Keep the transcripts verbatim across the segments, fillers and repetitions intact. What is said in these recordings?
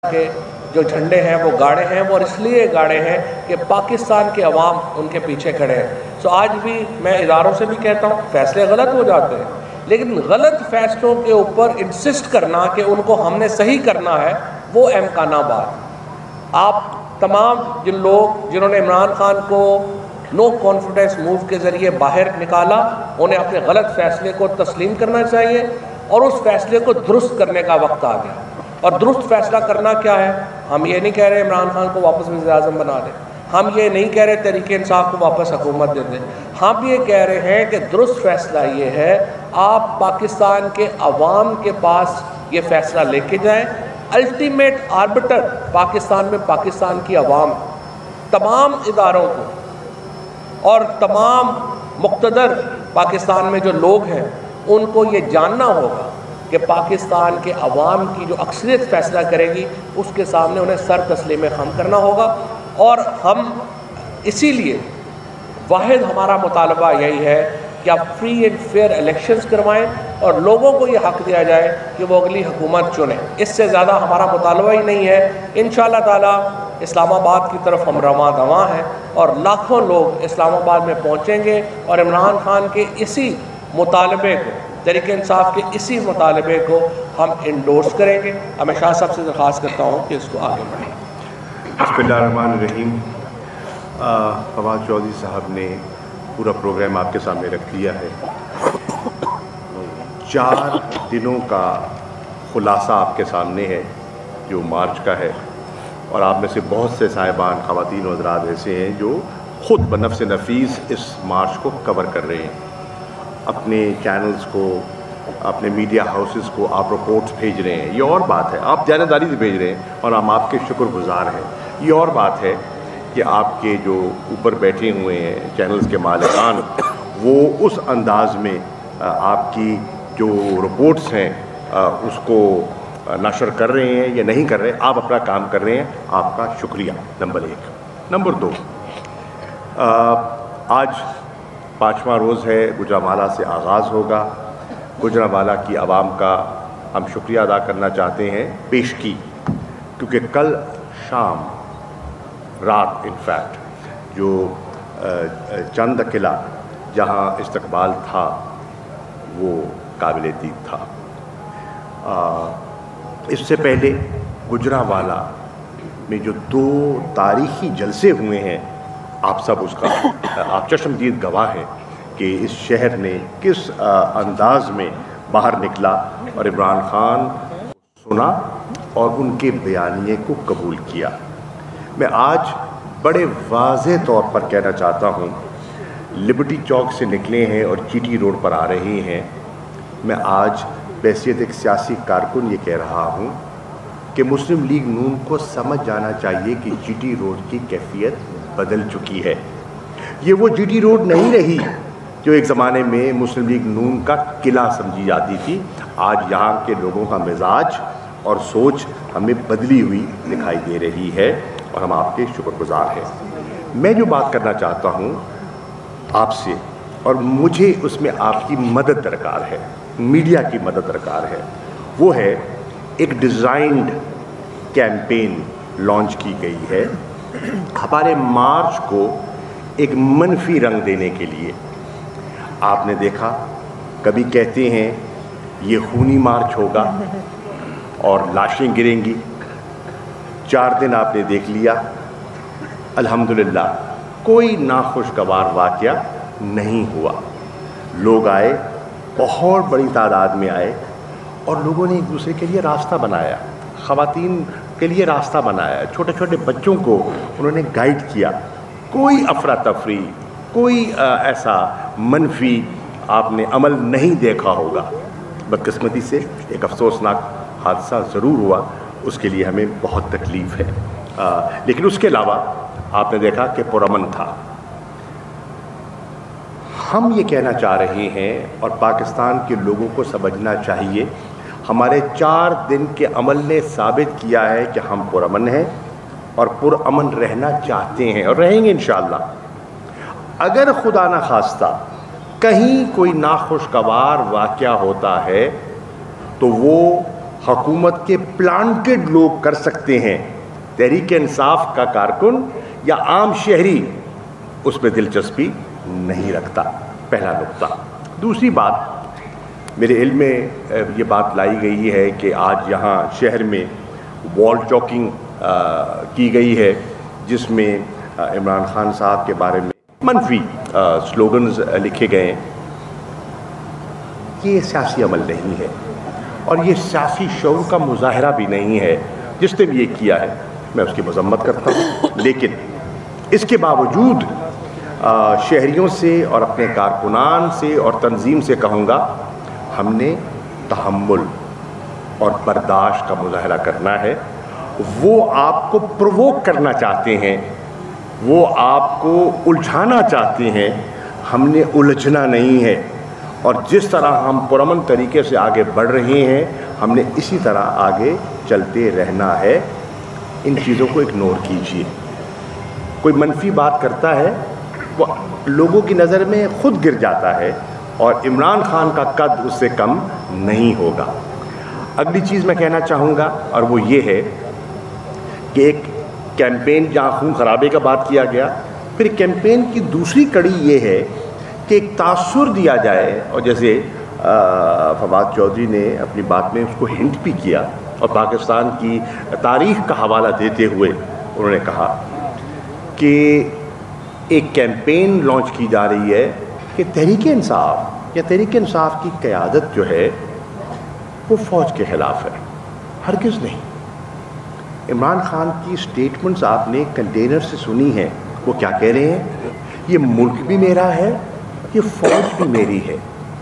کے جو جھنڈے ہیں وہ گاڑے ہیں، وہ اس لیے گاڑے ہیں کہ پاکستان کے عوام ان کے پیچھے کھڑے ہیں۔ سو آج بھی میں اداروں سے بھی کہتا ہوں فیصلے غلط ہو جاتے ہیں، لیکن غلط فیصلوں کے اوپر انسسٹ کرنا کہ ان کو ہم نے صحیح کرنا ہے، وہ امکانہ بات۔ آپ تمام جن لوگ جنہوں نے عمران خان کو نو کانفیڈنس موو کے ذریعے باہر نکالا، انہیں اپنے غلط فیصلے کو تسلیم کرنا چاہیے اور اس فیصلے کو درست کرنے کا وقت آ گیا۔ اور درست فیصلہ کرنا کیا ہے؟ ہم یہ نہیں کہہ رہے عمران خان کو واپس وزیر اعظم بنا دیں، ہم یہ نہیں کہہ رہے تحریک انصاف کو واپس حکومت دے دیں، ہم یہ کہہ رہے ہیں کہ درست فیصلہ یہ ہے آپ پاکستان کے عوام کے پاس یہ فیصلہ لے کے جائیں۔ الٹیمیٹ آربٹر پاکستان میں پاکستان کی عوام، تمام اداروں کو اور تمام مقتدر پاکستان میں جو لوگ ہیں ان کو یہ جاننا ہوگا کہ پاکستان کے عوام کی جو اکثریت فیصلہ کرے گی اس کے سامنے انہیں سر تسلیم خم کرنا ہوگا۔ اور ہم اسی لیے واحد ہمارا مطالبہ یہی ہے کہ آپ فری اینڈ فیئر الیکشنز کروائیں اور لوگوں کو یہ حق دیا جائے کہ وہ اگلی حکومت چنیں۔ اس سے زیادہ ہمارا مطالبہ ہی نہیں ہے۔ انشاءاللہ تعالیٰ اسلام آباد کی طرف ہم رواں دواں ہیں اور لاکھوں لوگ اسلام آباد میں پہنچیں گے اور عمران خان کے اسی مطالبے کو، تحریک انصاف کے اسی مطالبے کو ہم انڈورس کریں گے۔ میں شاہ صاحب سے درخواست کرتا ہوں کہ اس کو آگے بڑھیں۔ بسم اللہ الرحمن الرحیم۔ فواد چودھری صاحب نے پورا پروگرام آپ کے سامنے رکھ دیا ہے۔ چار دنوں کا خلاصہ آپ کے سامنے ہے جو مارچ کا ہے، اور آپ میں سے بہت سے صاحبان، خواتین و حضرات ایسے ہیں جو خود بنفس نفیس اس مارچ کو کور کر رہے ہیں۔ اپنے چینلز کو، اپنے میڈیا ہاؤسز کو آپ رپورٹس بھیج رہے ہیں، یہ اور بات ہے۔ آپ دیانتداری سے بھیج رہے ہیں اور ہم آپ کے شکر گزار ہیں۔ یہ اور بات ہے کہ آپ کے جو اوپر بیٹھے ہوئے ہیں چینلز کے مالکان، وہ اس انداز میں آپ کی جو رپورٹس ہیں اس کو نشر کر رہے ہیں یا نہیں کر رہے، آپ اپنا کام کر رہے ہیں، آپ کا شکریہ، نمبر ایک۔ نمبر دو، آج پانچواں روز ہے، گوجرانوالہ سے آغاز ہوگا۔ گوجرانوالہ کی عوام کا ہم شکریہ ادا کرنا چاہتے ہیں پیش کی، کیونکہ کل شام رات انفیکٹ جو چند قلعہ جہاں استقبال تھا وہ قابل دید تھا۔ اس سے پہلے گوجرانوالہ میں جو دو تاریخی جلسے ہوئے ہیں، آپ سب اس کا آپ چشمدید گواہ ہیں کہ اس شہر نے کس انداز میں باہر نکلا اور عمران خان سنا اور ان کے بیانیے کو قبول کیا۔ میں آج بڑے واضح طور پر کہنا چاہتا ہوں، لبرٹی چوک سے نکلے ہیں اور جی ٹی روڈ پر آ رہے ہیں، میں آج بحیثیت ایک سیاسی کارکن یہ کہہ رہا ہوں کہ مسلم لیگ نون کو سمجھ جانا چاہیے کہ جی ٹی روڈ کی کیفیت بدل چکی ہے۔ یہ وہ جی ٹی روڈ نہیں رہی جو ایک زمانے میں مسلم لیگ نون کا قلعہ سمجھی جاتی تھی۔ آج یہاں کے لوگوں کا مزاج اور سوچ ہمیں بدلی ہوئی دکھائی دے رہی ہے اور ہم آپ کے شکر گزار ہیں۔ میں جو بات کرنا چاہتا ہوں آپ سے، اور مجھے اس میں آپ کی مدد درکار ہے، میڈیا کی مدد درکار ہے، وہ ہے ایک ڈیزائنڈ کیمپین لانچ کی گئی ہے ہمارے مارچ کو ایک منفی رنگ دینے کے لیے۔ آپ نے دیکھا، کبھی کہتے ہیں یہ خونی مارچ ہوگا اور لاشیں گریں گی۔ چار دن آپ نے دیکھ لیا، الحمدللہ کوئی ناخوشگوار واقعہ نہیں ہوا۔ لوگ آئے، بہت بڑی تعداد میں آئے، اور لوگوں نے ایک دوسرے کے لیے راستہ بنایا، خواتین کے لیے راستہ بنایا، چھوٹے چھوٹے بچوں کو انہوں نے گائیڈ کیا۔ کوئی افراتفری، کوئی ایسا منفی آپ نے عمل نہیں دیکھا ہوگا۔ بدقسمتی سے ایک افسوسناک حادثہ ضرور ہوا، اس کے لیے ہمیں بہت تکلیف ہے، لیکن اس کے علاوہ آپ نے دیکھا کہ پرامن تھا۔ ہم یہ کہنا چاہ رہے ہیں اور پاکستان کے لوگوں کو سمجھنا چاہیے، ہمارے چار دن کے عمل نے ثابت کیا ہے کہ ہم پرامن ہیں اور پرامن رہنا چاہتے ہیں اور رہیں گے انشاءاللہ۔ اگر خدا نہ خواستہ کہیں کوئی ناخوشگوار واقعہ ہوتا ہے تو وہ हुकूमत के प्लांटेड लोग कर सकते हैं, तहरीक इंसाफ का कारकुन या आम शहरी उसमें दिलचस्पी नहीं रखता। पहला नुक्ता। दूसरी बात, मेरे इल्म में ये बात लाई गई है कि आज यहाँ शहर में वॉल चॉकिंग की गई है, जिसमें इमरान खान साहब के बारे में मनफी स्लोगन्स लिखे गए हैं। ये सियासी अमल नहीं है और ये सियासी शऊर का मुजाहरा भी नहीं है। जिसने भी ये किया है मैं उसकी मजम्मत करता हूँ, लेकिन इसके बावजूद शहरियों से और अपने कारकुनान से और तंजीम से कहूँगा, हमने तहम्मुल और बर्दाश्त का मुजाहरा करना है। वो आपको प्रोवोक करना चाहते हैं, वो आपको उलझाना चाहते हैं, हमने उलझना नहीं है। और जिस तरह हम पुरअमन तरीके से आगे बढ़ रहे हैं, हमने इसी तरह आगे चलते रहना है। इन चीज़ों को इग्नोर कीजिए। कोई मनफी बात करता है, वो लोगों की नज़र में खुद गिर जाता है और इमरान खान का कद उससे कम नहीं होगा। अगली चीज़ मैं कहना चाहूँगा और वो ये है कि एक कैंपेन जहाँ खून खराबे का बात किया गया, फिर कैंपेन की दूसरी कड़ी ये है कि एक तासुर दिया जाए। और जैसे फवाद चौधरी ने अपनी बात में उसको हिंट भी किया और पाकिस्तान की तारीख़ का हवाला देते हुए उन्होंने कहा कि एक कैंपेन लॉन्च की जा रही है कि तहरीक इंसाफ या तहरीक इंसाफ की क़यादत जो है वो फ़ौज के ख़िलाफ़ है। हरगिज़ नहीं। इमरान खान की स्टेटमेंट्स आपने कंटेनर से सुनी हैं। वो क्या कह रहे हैं? ये मुल्क भी मेरा है, ये फ़ौज भी मेरी है।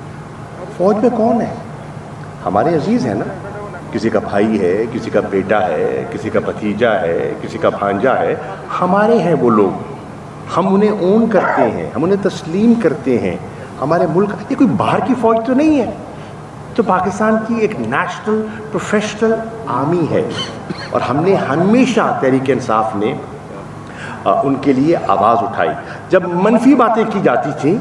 फ़ौज में कौन है? हमारे अजीज़ हैं ना। किसी का भाई है, किसी का बेटा है, किसी का भतीजा है, किसी का भांजा है। हमारे हैं वो लोग, हम उन्हें ओन करते हैं, हम उन्हें तस्लीम करते हैं। हमारे मुल्क, ये कोई बाहर की फ़ौज तो नहीं है। तो पाकिस्तान की एक नेशनल प्रोफेशनल आर्मी है और हमने हमेशा तहरीक इंसाफ ने आ, उनके लिए आवाज़ उठाई। जब मनफी बातें की जाती थी,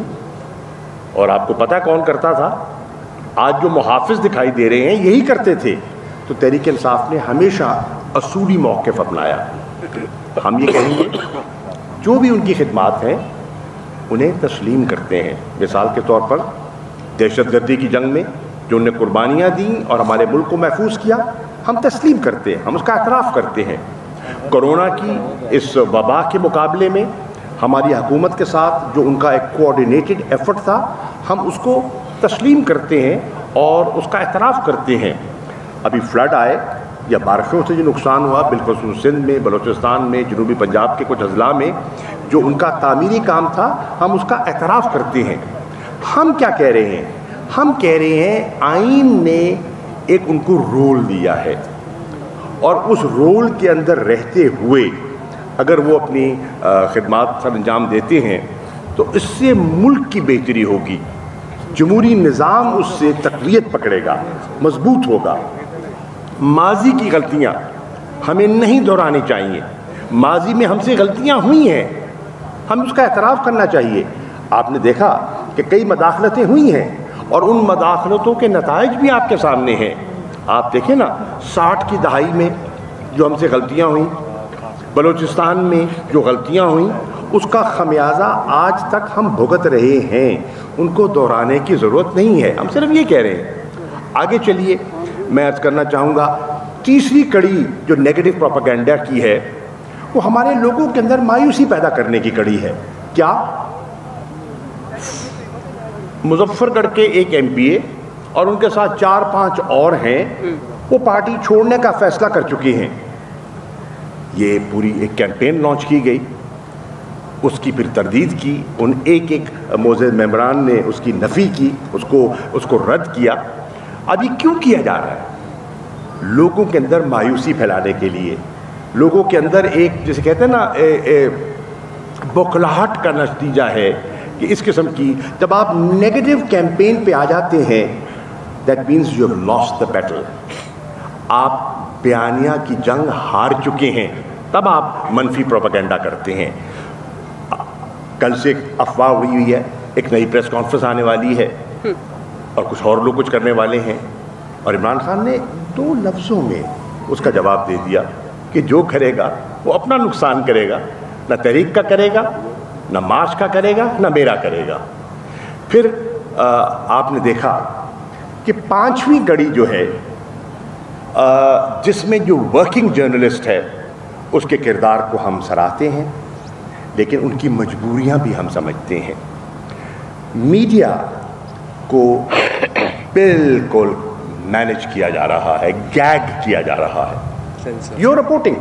और आपको पता कौन करता था, आज जो मुहाफिज दिखाई दे रहे हैं यही करते थे, तो तहरीक इंसाफ ने हमेशा असूली मौक़िफ़ अपनाया। हम ये कहेंगे जो भी उनकी खिदमात हैं उन्हें तस्लीम करते हैं। मिसाल के तौर पर दहशतगर्दी की जंग में जो उन्हें कुर्बानियाँ दी और हमारे मुल्क को महफूज किया, हम तस्लीम करते हैं, हम उसका एतराफ़ करते हैं। कोरोना की इस वबा के मुकाबले में हमारी हुकूमत के साथ जो उनका एक कोऑर्डिनेटेड एफर्ट था, हम उसको तस्लीम करते हैं और उसका एतराफ़ करते हैं। अभी फ्लड आए या बारिशों से जो नुकसान हुआ बिलखुसूस सिंध में, बलूचिस्तान में, जनूबी पंजाब के कुछ अजला में जो उनका तामीरी काम था, हम उसका एतराफ़ करते हैं। हम क्या कह रहे हैं? हम कह रहे हैं आईन ने एक उनको रोल दिया है और उस रोल के अंदर रहते हुए अगर वो अपनी खिदमात सर अंजाम देते हैं तो इससे मुल्क की बेहतरी होगी, जमहूरी निज़ाम उससे तक़वियत पकड़ेगा, मजबूत होगा। माजी की गलतियाँ हमें नहीं दोहरानी चाहिए। माजी में हमसे गलतियाँ हुई हैं, हम उसका एतराफ़ करना चाहिए। आपने देखा कि कई मदाखलतें हुई हैं और उन मदाखलतों के नताइज भी आपके सामने हैं। आप देखें ना, साठ की दहाई में जो हमसे गलतियाँ हुई, बलूचिस्तान में जो गलतियाँ हुई, उसका खमियाजा आज तक हम भुगत रहे हैं। उनको दोहराने की ज़रूरत नहीं है, हम सिर्फ ये कह रहे हैं। आगे चलिए, मैं अर्ज़ करना चाहूँगा तीसरी कड़ी जो नेगेटिव प्रोपेगेंडा की है, वो हमारे लोगों के अंदर मायूसी पैदा करने की कड़ी है। क्या? मुजफ्फरगढ़ के एक एम पी ए और उनके साथ चार पांच और हैं, वो पार्टी छोड़ने का फैसला कर चुके हैं। ये पूरी एक कैंपेन लॉन्च की गई, उसकी फिर तरदीद की, उन एक एक मोअज़्ज़ज़ मेंबरान ने उसकी नफ़ी की, उसको उसको रद्द किया। अब ये क्यों किया जा रहा है? लोगों के अंदर मायूसी फैलाने के लिए, लोगों के अंदर एक जिसे कहते हैं ना ए, ए, बौखलाहट का नतीजा है कि इस किस्म की जब आप नेगेटिव कैंपेन पे आ जाते हैं, that means you have lost the battle. आप बयानिया की जंग हार चुके हैं, तब आप मनफी प्रोपेगेंडा करते हैं। कल से अफवाह हुई हुई है, एक नई प्रेस कॉन्फ्रेंस आने वाली है और कुछ और लोग कुछ करने वाले हैं। اور عمران خان نے دو لفظوں میں اس کا جواب دے دیا کہ جو کرے گا وہ اپنا نقصان کرے گا، نہ تحریک کا کرے گا، نہ مارچ کا کرے گا، نہ میرا کرے گا۔ پھر آپ نے دیکھا کہ پانچویں کڑی جو ہے جس میں جو ورکنگ جرنلسٹ ہے اس کے کردار کو ہم سراہتے ہیں، لیکن ان کی مجبوریاں بھی ہم سمجھتے ہیں۔ میڈیا کو بالکل مینج کیا جا رہا ہے، گیگ کیا جا رہا ہے۔ یو رپورٹنگ،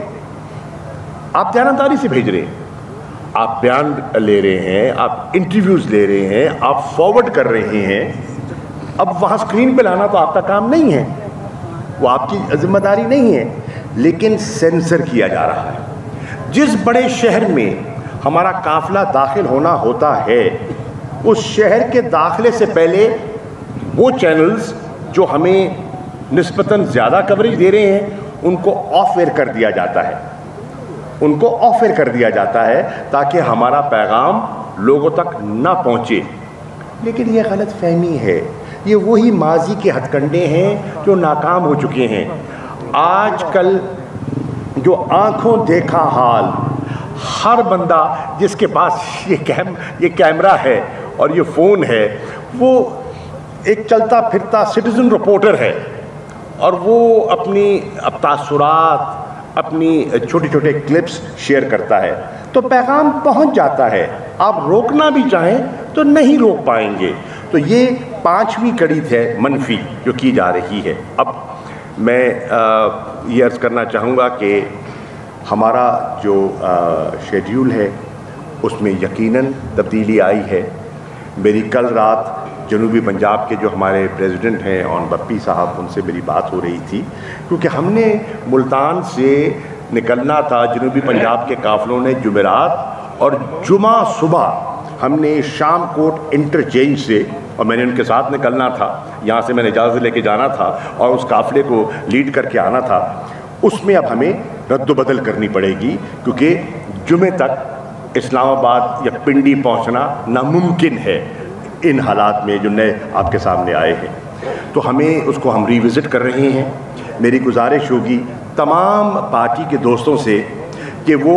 آپ دیانتداری سے بھیج رہے ہیں، آپ بیان لے رہے ہیں، آپ انٹرویوز لے رہے ہیں، آپ فارورڈ کر رہے ہیں، اب وہاں اسکرین پہ لانا تو آپ کا کام نہیں ہے، وہ آپ کی ذمہ داری نہیں ہے، لیکن سینسر کیا جا رہا ہے۔ جس بڑے شہر میں ہمارا قافلہ داخل ہونا ہوتا ہے، اس شہر کے داخلے سے پہلے وہ چینلز جو ہمیں نسبتاً زیادہ کوریج دے رہے ہیں ان کو آف ایئر کر دیا جاتا ہے، ان کو آف ایئر کر دیا جاتا ہے تاکہ ہمارا پیغام لوگوں تک نہ پہنچے۔ لیکن یہ غلط فہمی ہے، یہ وہی ماضی کے ہتھ کنڈے ہیں جو ناکام ہو چکے ہیں۔ آج کل جو آنکھوں دیکھا حال، ہر بندہ جس کے پاس یہ کیم یہ کیمرہ ہے اور یہ فون ہے، وہ ایک چلتا پھرتا سٹیزن رپورٹر ہے، اور وہ اپنی تاثرات، اپنی چھوٹے چھوٹے کلپس شیئر کرتا ہے، تو پیغام پہنچ جاتا ہے۔ آپ روکنا بھی چاہیں تو نہیں روک پائیں گے۔ تو یہ پانچویں کڑی ہے منفی جو کی جا رہی ہے۔ اب میں یہ عرض کرنا چاہوں گا کہ ہمارا جو شیڈیول ہے اس میں یقیناً تبدیلی آئی ہے۔ میری کل رات جنوبی پنجاب کے جو ہمارے پریزیڈنٹ ہیں اون بپی صاحب، ان سے میری بات ہو رہی تھی، کیونکہ ہم نے ملتان سے نکلنا تھا، جنوبی پنجاب کے قافلوں نے جمعرات، اور جمعہ صبح ہم نے شام کوٹ انٹرچینج سے، اور میں نے ان کے ساتھ نکلنا تھا، یہاں سے میں نے اجازت لے کے جانا تھا اور اس قافلے کو لیڈ کر کے آنا تھا۔ اس میں اب ہمیں رد و بدل کرنی پڑے گی، کیونکہ جمعے تک اسلام آباد یا پنڈی پہنچنا ناممکن ہے ان حالات میں جو نئے آپ کے سامنے آئے ہیں۔ تو ہمیں اس کو ہم ریوزٹ کر رہے ہیں۔ میری گزارش ہوگی تمام پارٹی کے دوستوں سے کہ وہ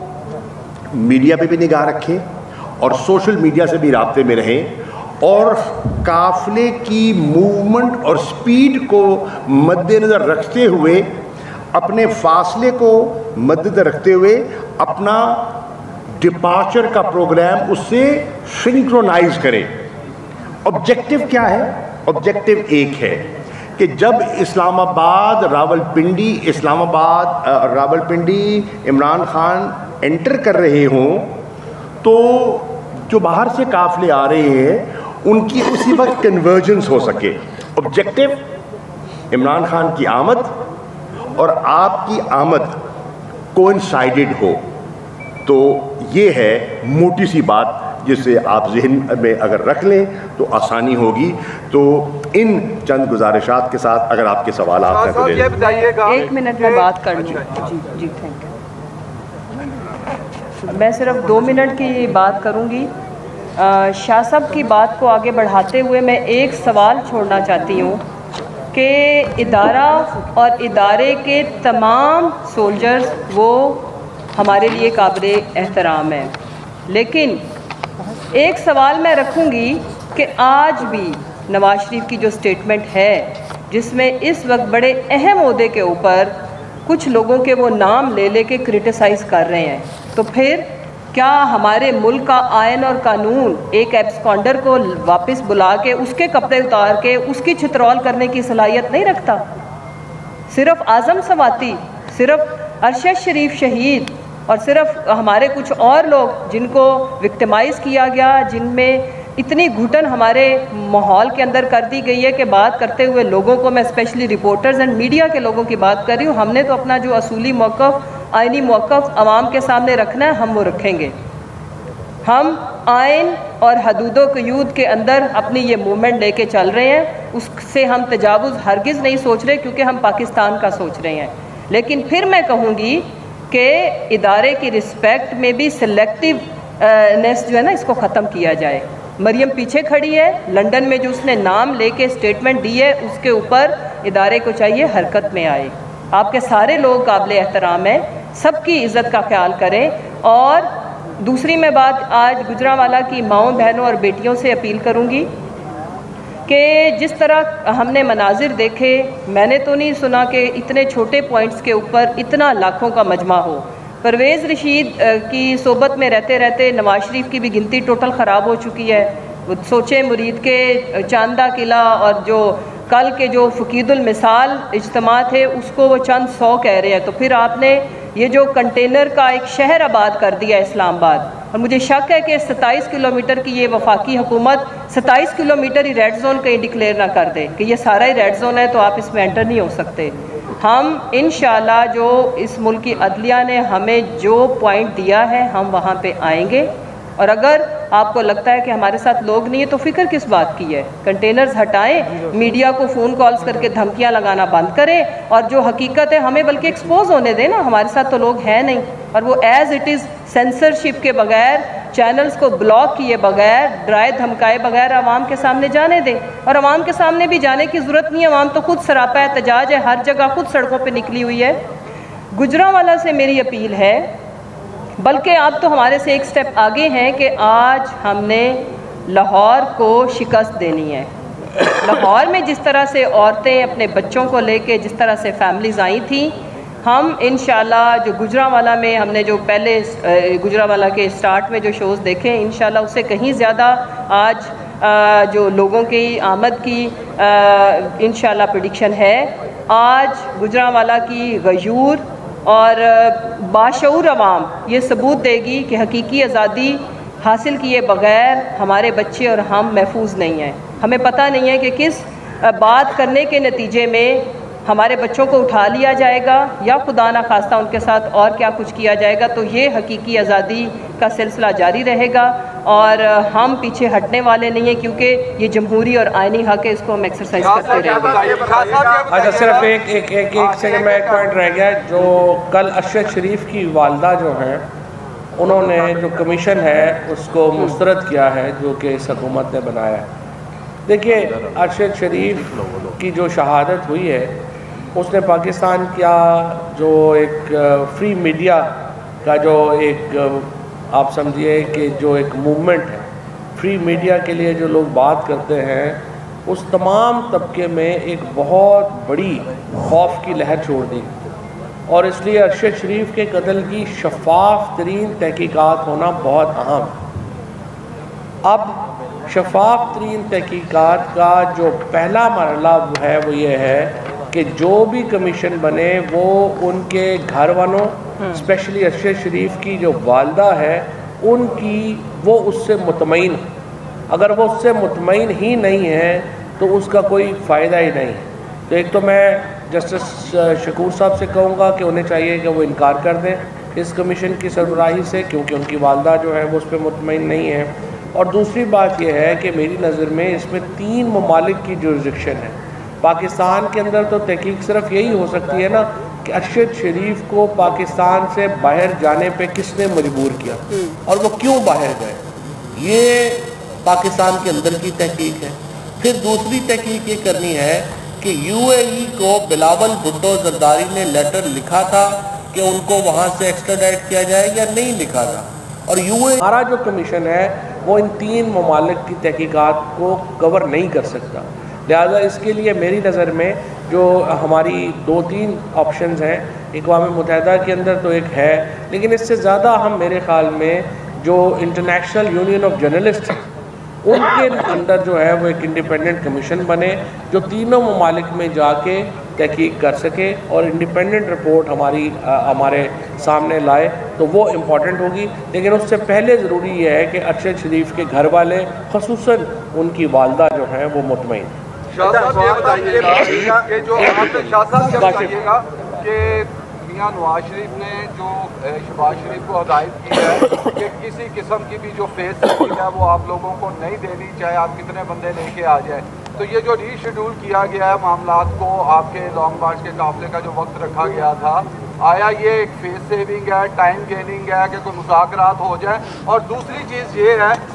میڈیا پہ بھی نگاہ رکھیں اور سوشل میڈیا سے بھی رابطے میں رہیں، اور قافلے کی موومنٹ اور سپیڈ کو مد نظر رکھتے ہوئے، اپنے فاصلے کو مد نظر رکھتے ہوئے اپنا ڈپارچر کا پروگرام اس سے سنکرونائز کریں۔ آبجیکٹو کیا ہے؟ آبجیکٹو ایک ہے کہ جب اسلام آباد Rawalpindi Islamabad Rawalpindi Imran Khan enter کر رہے ہوں تو جو باہر سے قافلے آ رہے ہیں ان کی اسی وقت کنورجنس ہو سکے۔ آبجیکٹو عمران خان کی آمد اور آپ کی آمد کوئنسائیڈڈ ہو، تو یہ ہے موٹی سی بات جسے آپ ذہن میں اگر رکھ لیں تو آسانی ہوگی۔ تو ان چند گزارشات کے ساتھ اگر آپ کے سوالات ہیں تو لے لیں۔ ایک منٹ میں بات کر لوں۔ جی جی تھینک یو۔ میں صرف دو منٹ کی بات کروں گی۔ شاہ صاحب کی بات کو آگے بڑھاتے ہوئے میں ایک سوال چھوڑنا چاہتی ہوں کہ ادارہ اور ادارے کے تمام سولجرز وہ ہمارے لیے قابل احترام ہیں، لیکن ایک سوال میں رکھوں گی کہ آج بھی نواز شریف کی جو سٹیٹمنٹ ہے جس میں اس وقت بڑے اہم عہدے کے اوپر کچھ لوگوں کے وہ نام لے لے کے کرٹیسائز کر رہے ہیں، تو پھر کیا ہمارے ملک کا آئین اور قانون ایک ایبسکانڈر کو واپس بلا کے اس کے کپڑے اتار کے اس کی چھترول کرنے کی صلاحیت نہیں رکھتا؟ صرف اعظم سواتی، صرف ارشد شریف شہید، اور صرف ہمارے کچھ اور لوگ جن کو وکٹمائز کیا گیا، جن میں اتنی گھٹن ہمارے ماحول کے اندر کر دی گئی ہے کہ بات کرتے ہوئے لوگوں کو، میں اسپیشلی رپورٹرز اینڈ میڈیا کے لوگوں کی بات کر رہی ہوں، ہم نے تو اپنا جو اصولی موقف، آئینی موقف عوام کے سامنے رکھنا ہے، ہم وہ رکھیں گے۔ ہم آئین اور حدود و قیود کے اندر اپنی یہ موومنٹ لے کے چل رہے ہیں، اس سے ہم تجاوز ہرگز نہیں سوچ رہے کیونکہ ہم پاکستان کا سوچ رہے ہیں۔ لیکن پھر میں کہوں گی کہ ادارے کی رسپیکٹ میں بھی سلیکٹیو نیس جو ہے نا اس کو ختم کیا جائے۔ مریم پیچھے کھڑی ہے، لنڈن میں جو اس نے نام لے کے اسٹیٹمنٹ دی ہے اس کے اوپر ادارے کو چاہیے حرکت میں آئے۔ آپ کے سارے لوگ قابل احترام ہیں، سب کی عزت کا خیال کریں۔ اور دوسری میں بات آج گجرانوالہ کی ماؤں بہنوں اور بیٹیوں سے اپیل کروں گی کہ جس طرح ہم نے مناظر دیکھے، میں نے تو نہیں سنا کہ اتنے چھوٹے پوائنٹس کے اوپر اتنا لاکھوں کا مجمع ہو۔ پرویز رشید کی صحبت میں رہتے رہتے نواز شریف کی بھی گنتی ٹوٹل خراب ہو چکی ہے۔ سوچیں مرید کے چاندہ قلعہ اور جو کل کے جو فقید المثال اجتماع تھے اس کو وہ چند سو کہہ رہے ہیں، تو پھر آپ نے یہ جو کنٹینر کا ایک شہر آباد کر دیا اسلام آباد، اور مجھے شک ہے کہ ستائیس کلومیٹر کی یہ وفاقی حکومت ستائیس کلومیٹر ہی ریڈ زون کہیں ڈکلیئر نہ کر دے کہ یہ سارا ہی ریڈ زون ہے تو آپ اس میں انٹر نہیں ہو سکتے۔ ہم انشاءاللہ جو اس ملک کی عدلیہ نے ہمیں جو پوائنٹ دیا ہے ہم وہاں پہ آئیں گے، اور اگر آپ کو لگتا ہے کہ ہمارے ساتھ لوگ نہیں ہیں تو فکر کس بات کی ہے؟ کنٹینرز ہٹائیں، میڈیا کو فون کالز کر کے دھمکیاں لگانا بند کریں، اور جو حقیقت ہے ہمیں بلکہ ایکسپوز ہونے دیں نا، ہمارے ساتھ تو لوگ ہیں نہیں، اور وہ ایز اٹ از سینسرشپ کے بغیر، چینلز کو بلاک کیے بغیر، ڈرائے دھمکائے بغیر عوام کے سامنے جانے دیں۔ اور عوام کے سامنے بھی جانے کی ضرورت نہیں ہے، عوام تو خود سراپا احتجاج ہے، ہر جگہ خود سڑکوں پہ نکلی ہوئی ہے۔ گجرانوالہ سے میری اپیل ہے، بلکہ آپ تو ہمارے سے ایک سٹیپ آگے ہیں کہ آج ہم نے لاہور کو شکست دینی ہے۔ لاہور میں جس طرح سے عورتیں اپنے بچوں کو لے کے جس طرح سے فیملیز آئی تھیں، ہم انشاءاللہ جو گجرانوالہ میں ہم نے جو پہلے گجرانوالہ کے سٹارٹ میں جو شوز دیکھے، انشاءاللہ اس سے کہیں زیادہ آج جو لوگوں کی آمد کی انشاءاللہ پریڈکشن ہے۔ آج گجرانوالہ کی غیور اور باشعور عوام یہ ثبوت دے گی کہ حقیقی آزادی حاصل کیے بغیر ہمارے بچے اور ہم محفوظ نہیں ہیں۔ ہمیں پتہ نہیں ہے کہ کس بات کرنے کے نتیجے میں ہمارے بچوں کو اٹھا لیا جائے گا یا خدا نہ خواستہ ان کے ساتھ اور کیا کچھ کیا جائے گا، تو یہ حقیقی آزادی کا سلسلہ جاری رہے گا اور ہم پیچھے ہٹنے والے نہیں ہیں، کیونکہ یہ جمہوری اور آئینی حق ہے، اس کو ہم ایکسرسائز کرتے رہیں گے۔ اچھا، صرف ایک ایک ایک ایک سیکنڈ میں ایک پوائنٹ رہ گیا، جو کل ارشد شریف کی والدہ جو ہیں انہوں نے جو کمیشن ہے اس کو مسترد کیا ہے جو کہ اس حکومت نے بنایا ہے۔ دیکھیے، ارشد شریف کی جو شہادت ہوئی ہے اس نے پاکستان کا جو ایک فری میڈیا کا جو ایک آپ سمجھیے کہ جو ایک موومنٹ ہے، فری میڈیا کے لیے جو لوگ بات کرتے ہیں، اس تمام طبقے میں ایک بہت بڑی خوف کی لہر چھوڑ دی، اور اس لیے ارشد شریف کے قتل کی شفاف ترین تحقیقات ہونا بہت اہم۔ اب شفاف ترین تحقیقات کا جو پہلا مرحلہ ہے وہ یہ ہے کہ جو بھی کمیشن بنے وہ ان کے گھر والوں، اسپیشلی ارشد شریف کی جو والدہ ہے، ان کی وہ اس سے مطمئن، اگر وہ اس سے مطمئن ہی نہیں ہے تو اس کا کوئی فائدہ ہی نہیں۔ تو ایک تو میں جسٹس شکور صاحب سے کہوں گا کہ انہیں چاہیے کہ وہ انکار کر دیں اس کمیشن کی سربراہی سے، کیونکہ ان کی والدہ جو ہے وہ اس پہ مطمئن نہیں ہے۔ اور دوسری بات یہ ہے کہ میری نظر میں اس میں تین ممالک کی جورسڈکشن ہے۔ پاکستان کے اندر تو تحقیق صرف یہی ہو سکتی ہے نا کہ ارشد شریف کو پاکستان سے باہر جانے پہ کس نے مجبور کیا اور وہ کیوں باہر گئے، یہ پاکستان کے اندر کی تحقیق ہے۔ پھر دوسری تحقیق یہ کرنی ہے کہ یو اے ای کو بلاول بھٹو زرداری نے لیٹر لکھا تھا کہ ان کو وہاں سے ایکسٹراڈائٹ کیا جائے یا نہیں لکھا تھا، اور یو اے ہمارا جو کمیشن ہے وہ ان تین ممالک کی تحقیقات کو کور نہیں کر سکتا۔ لہذا اس کے لیے میری نظر میں جو ہماری دو تین آپشنز ہیں، اقوام متحدہ کے اندر تو ایک ہے، لیکن اس سے زیادہ ہم میرے خیال میں جو انٹرنیشنل یونین آف جرنلسٹ ہیں ان کے اندر جو ہے وہ ایک انڈیپینڈنٹ کمیشن بنے جو تینوں ممالک میں جا کے تحقیق کر سکے اور انڈیپینڈنٹ رپورٹ ہماری ہمارے سامنے لائے، تو وہ امپورٹنٹ ہوگی۔ لیکن اس سے پہلے ضروری یہ ہے کہ ارشد شریف کے گھر والے، خصوصاً ان کی والدہ جو ہیں وہ مطمئن۔ شاہ صاحب یہ بتائیے گا کہ جو آپ شاہ صاحب یہ بتائیے گا کہ میاں نواز شریف نے جو شہباز شریف کو ہدایت کی ہے کہ کسی قسم کی بھی جو فیس ہے وہ آپ لوگوں کو نہیں دینی، چاہے آپ کتنے بندے لے کے آ جائیں، تو یہ جو ری شیڈول کیا گیا ہے معاملات کو، آپ کے لانگ مارچ کے قافلے کا جو وقت رکھا گیا تھا، آیا یہ ایک فیس سیونگ ہے، ٹائم گیننگ ہے کہ کوئی مذاکرات ہو جائے؟ اور دوسری چیز یہ ہے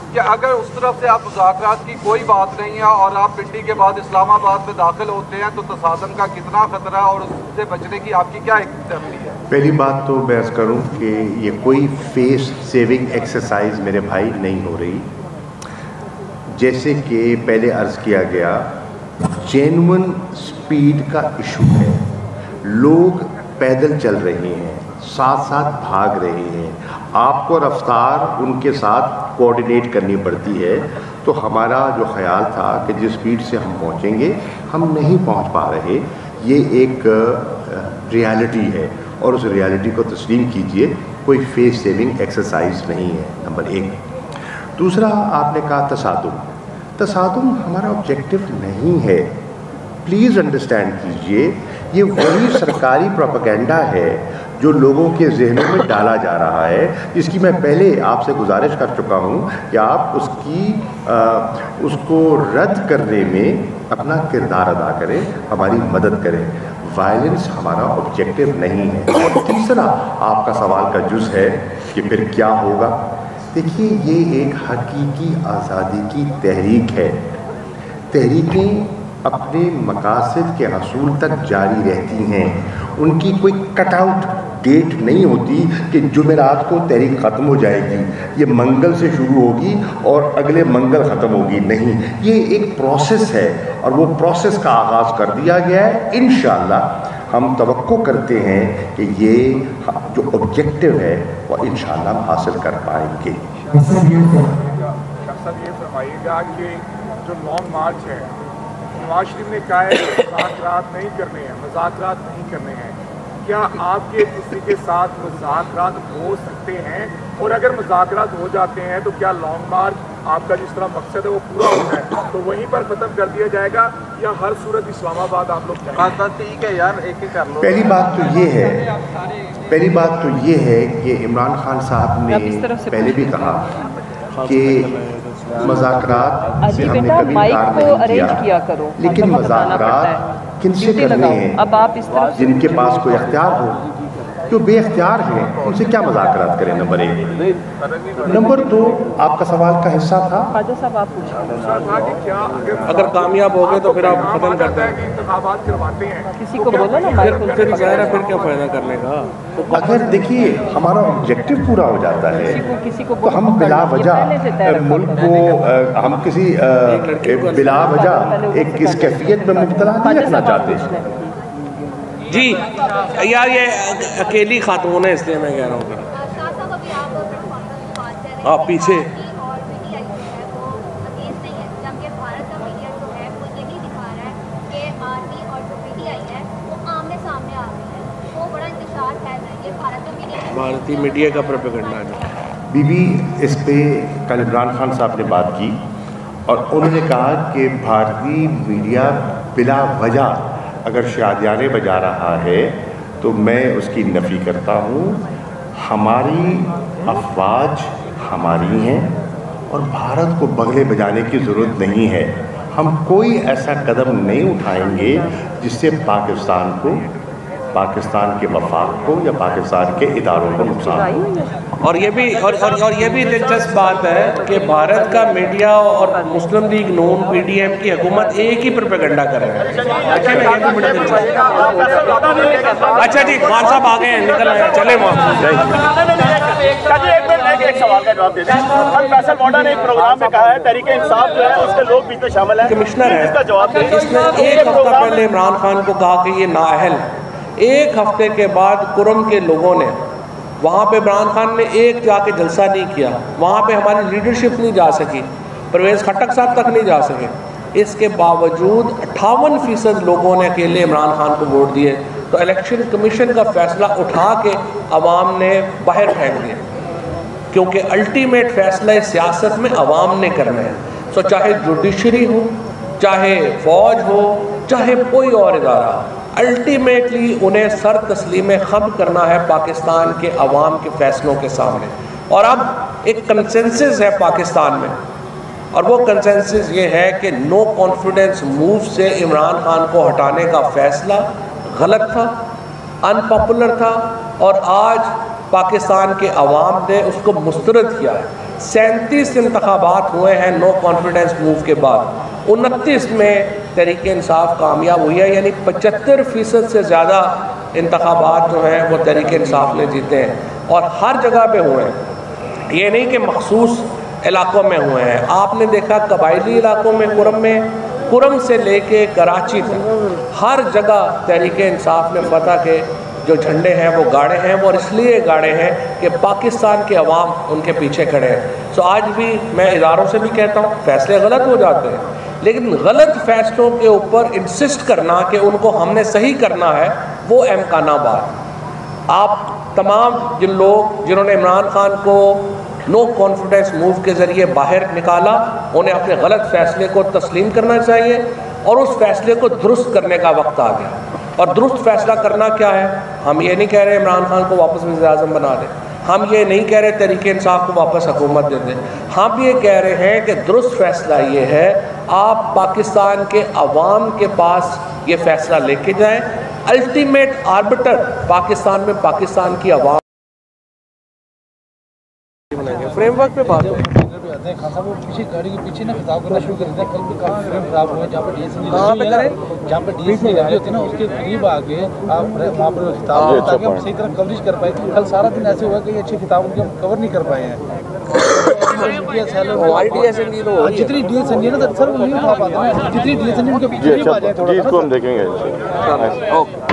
کہ اگر اس طرف سے آپ مذاکرات کی کوئی بات نہیں ہے اور آپ پنڈی کے بعد اسلام آباد میں داخل ہوتے ہیں تو تصادم کا کتنا خطرہ ہے اور اس سے بچنے کی آپ کی کیا تحریک ہے؟ پہلی بات تو میں عرض کروں کہ یہ کوئی فیس سیونگ ایکسرسائز میرے بھائی نہیں ہو رہی. جیسے کہ پہلے عرض کیا گیا جینون سپیڈ کا ایشو ہے. لوگ پیدل چل رہے ہیں, ساتھ ساتھ بھاگ رہے ہیں, آپ کو رفتار ان کے ساتھ کوآرڈینیٹ کرنی پڑتی ہے. تو ہمارا جو خیال تھا کہ جس سپیڈ سے ہم پہنچیں گے ہم نہیں پہنچ پا رہے. یہ ایک ریالٹی ہے اور اس ریالٹی کو تسلیم کیجئے, کوئی فیس سیونگ ایکسرسائز نہیں ہے, نمبر ایک. دوسرا آپ نے کہا تصادم. تصادم ہمارا آبجیکٹو نہیں ہے, پلیز انڈرسٹینڈ کیجئے. یہ وہی سرکاری پروپیگنڈا ہے جو لوگوں کے ذہنوں میں ڈالا جا رہا ہے, جس کی میں پہلے آپ سے گزارش کر چکا ہوں کہ آپ اس کی آ, اس کو رد کرنے میں اپنا کردار ادا کریں, ہماری مدد کریں. وائلنس ہمارا آبجیکٹو نہیں ہے. اور تیسرا آپ کا سوال کا جز ہے کہ پھر کیا ہوگا. دیکھیے یہ ایک حقیقی آزادی کی تحریک ہے. تحریکیں اپنے مقاصد کے حصول تک جاری رہتی ہیں, ان کی کوئی کٹ آؤٹ ڈیٹ نہیں ہوتی کہ جمعرات کو تحریک ختم ہو جائے گی, یہ منگل سے شروع ہوگی اور اگلے منگل ختم ہوگی. نہیں, یہ ایک پروسیس ہے اور وہ پروسیس کا آغاز کر دیا گیا ہے. انشاءاللہ ہم توقع کرتے ہیں کہ یہ جو آبجیکٹو ہے وہ انشاءاللہ ہم حاصل کر پائیں گے. شخصاً یہ فرمائیے گا کہ جو لانگ مارچ ہے نواز شریف نے کہا ہے کہ مذاکرات نہیں کرنے ہیں, مذاکرات نہیں کرنے ہیں. کیا آپ کے کسی کے ساتھ مذاکرات ہو سکتے ہیں, اور اگر مذاکرات ہو جاتے ہیں تو کیا لانگ مارچ آپ کا جس طرح مقصد ہے وہ پورا ہوتا ہے تو وہیں پر ختم کر دیا جائے گا, یا ہر صورت اسلام آباد آپ لوگ ٹھیک ہے یار ایک ایک کر لو. پہلی بات تو یہ ہے پہلی بات تو یہ ہے کہ عمران خان صاحب نے پہلے بھی کہا کہ مذاکرات سے ہم نے کبھی انکار نہیں کیا, لیکن مذاکرات کن سے کرنے ہیں؟ اب آپ اس طرح جن کے پاس کوئی اختیار ہو. جو بے اختیار ہیں ان سے کیا مذاکرات کریں, نمبر ایک. نمبر دو, آپ کا سوال کا حصہ تھا خواجہ صاحب آپ پوچھیں. اگر کامیاب ہو گئے تو پھر آپ ختم کرتے ہیں, انتخابات کرواتے ہیں, کسی کو بولا نا پھر ظاہر ہے پھر کیا فائدہ کرنے کا. اگر دیکھیے ہمارا آبجیکٹو پورا ہو جاتا ہے تو ہم بلا وجہ ملک کو ہم کسی بلا وجہ ایک کس کیفیت میں مبتلا نہیں رکھنا چاہتے. جی یار یہ اکیلی خاتون ہے اس لیے میں کہہ رہا ہوں آپ پیچھے. بھارتی میڈیا کا پروپیگنڈا ہے. بی بی اس پہ کل عمران خان صاحب نے بات کی اور انہوں نے کہا کہ بھارتی میڈیا بلا وجہ اگر شادیانے بجا رہا ہے تو میں اس کی نفی کرتا ہوں. ہماری افواج ہماری ہیں اور بھارت کو بغلے بجانے کی ضرورت نہیں ہے. ہم کوئی ایسا قدم نہیں اٹھائیں گے جس سے پاکستان کو, پاکستان کے مفاد کو یا پاکستان کے اداروں کو نقصان ہو. اور یہ بھی اور اور یہ بھی دلچسپ بات ہے کہ بھارت کا میڈیا اور مسلم لیگ نون پی ڈی ایم کی حکومت ایک ہی پروپیگنڈا کر رہے ہیں. اچھا جی خان صاحب آ گئے ہیں, نکل آئے ہیں, چلے وہاں. ایک سوال کا جواب دیتے ہیں. فیصل موڈا نے ایک پروگرام میں کہا ہے تحریک انصاف جو ہے اس کے لوگ بھی تو شامل ہیں, کمشنر ہے, اس کا جواب دیں. اس نے ایک ہفتہ پہلے عمران خان کو کہا کہ یہ نااہل. ایک ہفتے کے بعد کرم کے لوگوں نے وہاں پہ عمران خان نے ایک جا کے جلسہ نہیں کیا, وہاں پہ ہماری لیڈرشپ نہیں جا سکی, پرویز خٹک صاحب تک نہیں جا سکے. اس کے باوجود اٹھاون فیصد لوگوں نے اکیلے عمران خان کو ووٹ دیے. تو الیکشن کمیشن کا فیصلہ اٹھا کے عوام نے باہر پھینک دیا, کیونکہ الٹیمیٹ فیصلہ سیاست میں عوام نے کرنا ہے. سو چاہے جوڈیشری ہو, چاہے فوج ہو, چاہے کوئی اور ادارہ, الٹیمیٹلی انہیں سر تسلیم خم کرنا ہے پاکستان کے عوام کے فیصلوں کے سامنے. اور اب ایک کنسنسس ہے پاکستان میں, اور وہ کنسنسس یہ ہے کہ نو کانفیڈنس موو سے عمران خان کو ہٹانے کا فیصلہ غلط تھا, ان پاپولر تھا, اور آج پاکستان کے عوام نے اس کو مسترد کیا ہے. सैंतीस इंतखाबात हुए हैं नो कॉन्फिडेंस मूव के बाद, उनतीस में तहरीक इंसाफ कामयाब हुई है, यानी पचहत्तर फ़ीसद से ज़्यादा इंतखाबात जो हैं वो तहरीक इंसाफ ने जीते हैं और हर जगह पे हुए हैं। ये नहीं कि मखसूस इलाकों में हुए हैं। आपने देखा कबायली इलाकों में, कुरम में, कुरम से लेके कराची तक हर जगह तहरीक इंसाफ ने फतह के जो झंडे हैं वो गाड़े हैं, वो और इसलिए गाड़े हैं कि पाकिस्तान के अवाम उनके पीछे खड़े हैं। सो आज भी मैं इदारों से भी कहता हूँ फैसले गलत हो जाते हैं, लेकिन गलत फैसलों के ऊपर इंसिस्ट करना कि उनको हमने सही करना है, वो इम्कानाबाद। आप तमाम जिन लोग जिन्होंने इमरान खान को नो कॉन्फिडेंस मूव के ज़रिए बाहर निकाला, उन्हें अपने गलत फैसले को तस्लीम करना चाहिए और उस फैसले को दुरुस्त करने का वक्त आ गया। और दुरुस्त फैसला करना क्या है? हम ये नहीं कह रहे इमरान खान को वापस वज़ीर-ए-आज़म बना दें, हम ये नहीं कह रहे तहरीक इंसाफ को वापस हुकूमत दे दें, हम ये कह रहे हैं कि दुरुस्त फैसला ये है आप पाकिस्तान के अवाम के पास ये फैसला लेके जाएं। अल्टीमेट आर्बिटर पाकिस्तान में पाकिस्तान की अवाम फ्रेमवर्क पे बात है। खान साहब वो पीछे गाड़ी के पीछे ना खिताब करना शुरू कर दिया। कल भी कहा फ्रेम खराब हुआ, जहाँ पे डीएसएन जहाँ पे डीएसएन लगी होती है ना उसके करीब आके आप वहाँ पर खिताब करें ताकि हम सही तरह कवरेज कर पाए। कल सारा दिन ऐसे हुआ कि अच्छे खिताब उनके हम कवर नहीं कर पाए हैं। जितनी डीएसएन है ना सर वो नहीं उठा पाते, जितनी डीएसएन उनके पीछे आ जाए थोड़ा। हम देखेंगे।